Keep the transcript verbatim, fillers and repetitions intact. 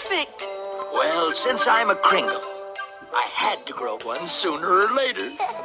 perfect. Well, since I'm a Kringle, I had to grow one sooner or later.